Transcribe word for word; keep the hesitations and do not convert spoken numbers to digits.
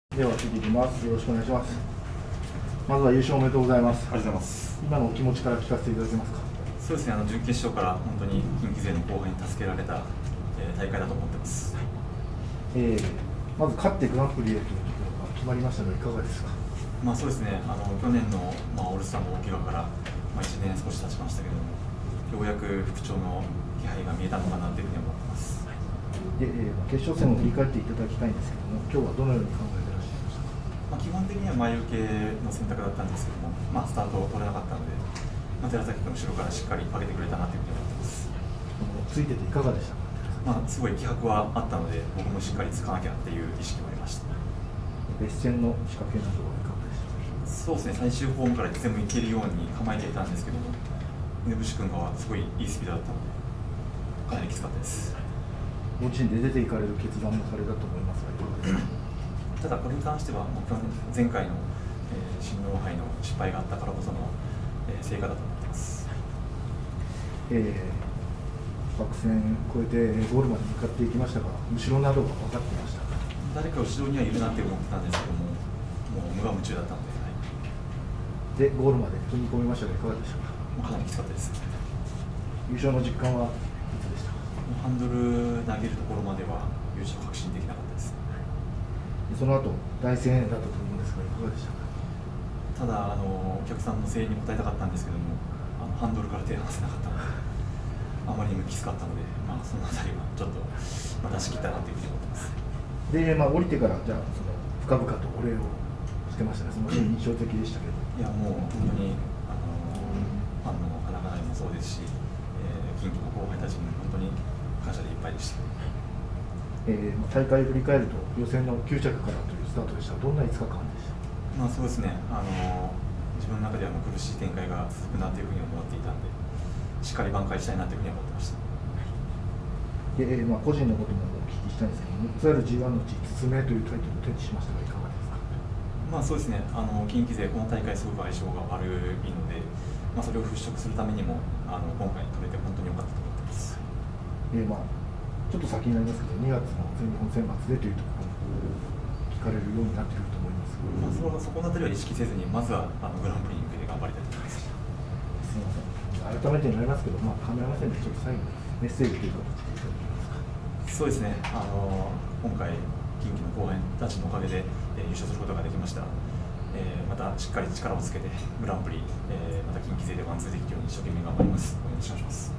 では聞いていきます。よろしくお願いします。まずは優勝おめでとうございます。 ありがとうございます。 今のお気持ちから聞かせていただけますか。 そうですね、あの準決勝から本当に近畿勢の後輩に助けられた、えー、大会だと思ってます。 えー、まず勝ってグランプリへというところが決まりましたのでいかがですか。 まあそうですね、あの去年の、まあ、オールスターの大怪我から、まあ、いちねん少し経ちましたけども、ようやく復調の気配が見えたのかなというふうに思ってます。 で、えー、決勝戦を振り返っていただきたいんですけども、今日はどのように考えていらっしゃいましたか。 まあ、基本的には前受けの選択だったんですけども、まあ、スタートを取れなかったので、まあ、寺崎君後ろからしっかり上げてくれたなというふうに思ってます。 ついてていかがでしたか。 まあ、すごい気迫はあったので、僕もしっかりつかなきゃっていう意識もありました。 別戦の仕掛けなどはいかがでしたか。 そうですね、最終ホームからいつでも行けるように構えていたんですけども、根伏君がすごいいいスピードだったので、かなりきつかったです。 ご自身で出ていかれる決断もされたと思いますが、いかがですか。 ただ、これに関しては、もう去年前回の、えー、新日本杯の失敗があったからこその、えー、成果だと思ってます。 えー白線越えてゴールまで向かっていきましたが、後ろなどが分かっていましたか。 誰か後ろにはいるなって思ってたんですけども、もう無我夢中だったので、はい、 でゴールまで踏み込みましたがいかがでしたか。 もうかなりきつかったです。 優勝の実感はいつでしたか。 もうハンドル投げるところまでは優勝確信できなかったです。 その後大声援だったと思うんですがいかがでしたか。 ただあのお客さんの声援に応えたかったんですけども、あのハンドルから手を離せなかったので、あまりにもきつかったので、まあ、そのあたりはちょっと、まあ、出し切ったなというふうに思ってます。 で、まあ、降りてからじゃあその深々とお礼をしてましたね。その印象的でしたけど。 いやもう本当にあのファンの方々もそうですし、えー、近畿の後輩たちに本当に感謝でいっぱいでした。 えー、大会振り返ると予選のきゅう着からというスタートでしたが、どんないつかかんでした。 まあそうですね。あの自分の中ではもう苦しい展開が続くなというふうに思っていたんで、しっかり挽回したいなというふうに思ってました。 で、えーまあ、個人のこともお聞きしたいんですけど、むっつある ジーワン のうちいつつめというタイトルを手にしましたがいかがですか。 まあそうですね、あの近畿勢、この大会すごく相性が悪いので、まあ、それを払拭するためにもあの今回取れて本当に良かったと思ってます。 えーまあ、ちょっと先になりますけど、にがつの全日本選抜でというところに聞かれるようになっていると思いますが、 まあ、そ, そこのあたりは意識せずに、まずはあのグランプリに向けて頑張りたいと思います。 すみません。改めてになりますけど、まあ、カメラ目線でちょっと最後にメッセージという形でいただけますか。 そうですね、あの今回、近畿の後輩たちのおかげで、えー、優勝することができました。えー、またしっかり力をつけて、グランプリ、えー、また近畿勢でワンツーできるように一生懸命頑張ります。お願いします。